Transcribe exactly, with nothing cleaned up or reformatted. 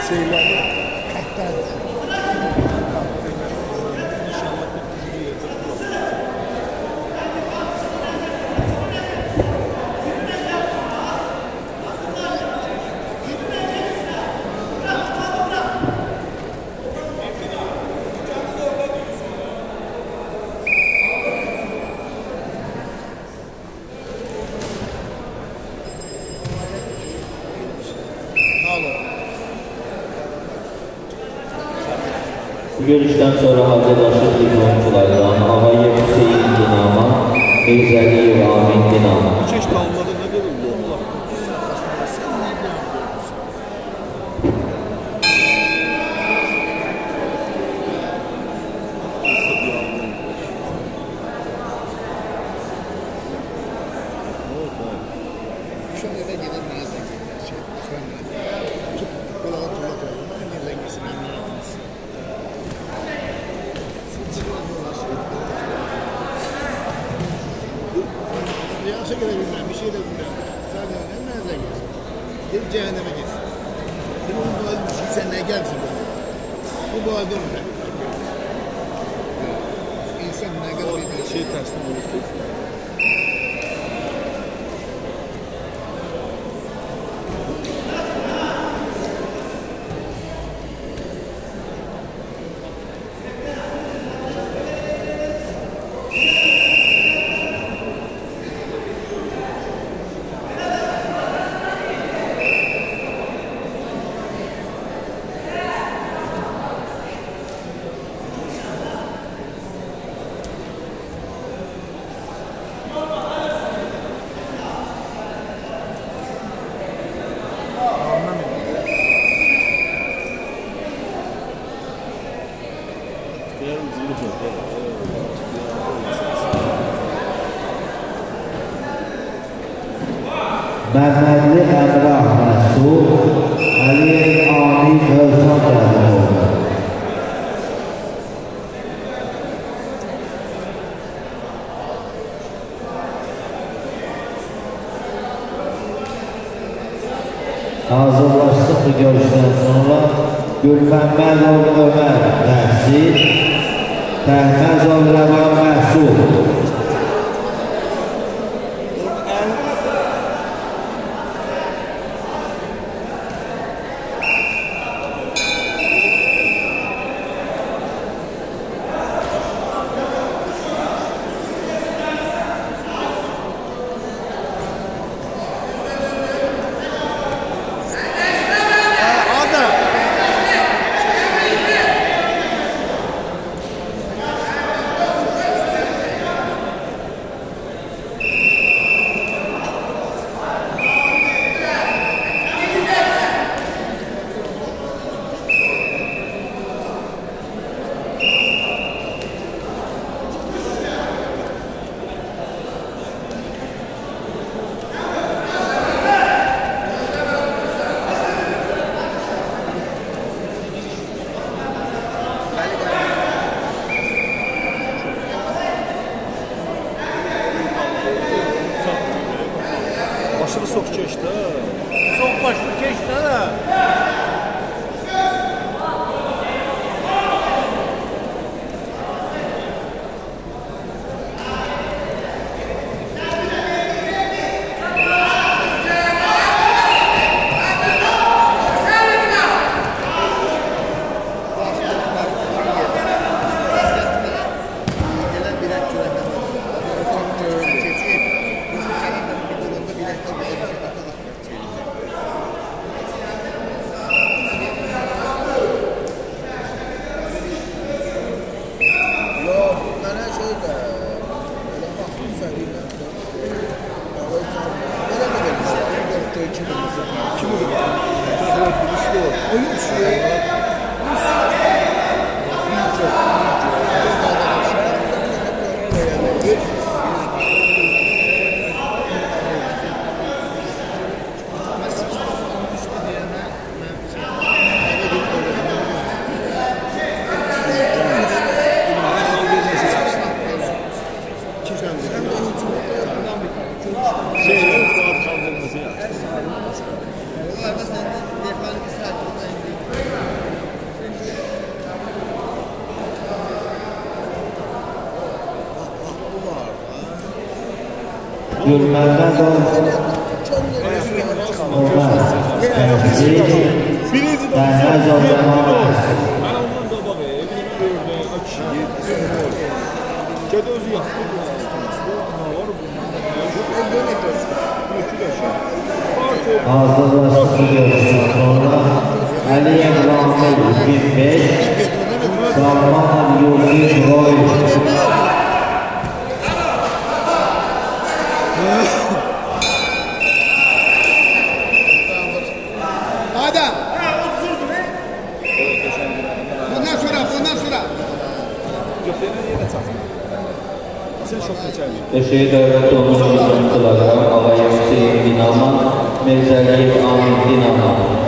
şeyleri Hatta inşallah bir yerde kuralım. Bu görüşten sonra hazırlaşır ilk oyunculardan Havaya Hüseyin Dinama, Beyzeliyev Amin Dinama. Hiç hiç kalmadı ne dedim bu onlar? şöyle de gelir nazlı gelir. Şey, tut, kulağı tulla koyalım. Ben de dengesi memnun ediniz. Riyasa gelebilmem, bir şey de bilmem. Zaten ne nereden gelsin? Gel cehenneme gelsin. Bir onun bu halde düşün, sen ne gelsin bu? Bu bu halde onu da. İnsan ne kadar bir Şey tersine olursa. Məhmədli Əmrah Məsul, Əliyev Amin Hövsan təlim oldu. Hazırlaşsın bu görüşdən sonra Gülməmmədov Ömər Təhsil, Təhməzov Rəvan Məhsul. Başını sok keçdi. Sok başını keçdi ha. Şey, Fuat kaldırması yaptı. Onlar da sen de defalı bir saat Gülmezmedov, Ömer, Tenzil, Birinci de Ternezov devam etsin. Ben ondan da bak evine bir örneğe açı yedi. Kedi özü yaptı. Ne var bu? Hazırlaştırıyoruz sonra Aliyev Rahmet yüz beş, Salman Yusuf Roy. Adam. Bundan sonra, bundan sonra. Göklerine yere çatma. Sen çok geçerli. Teşekkür Devlet Onurlu Sınıflara Ağayev Hüseyin Dinaman, Mevzeliyev Amin Dinaman.